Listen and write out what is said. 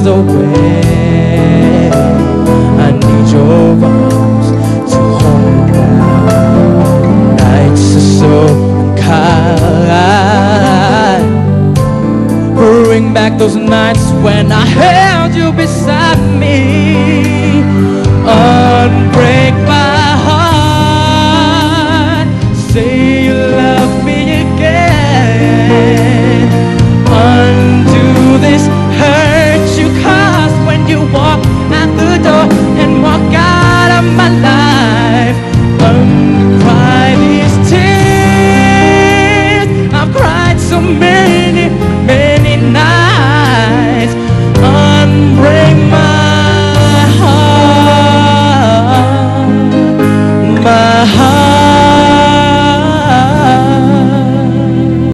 away. I need your arms to hold me now. Nights are so unkind. Bring back those nights when I held you beside me. Unbreak my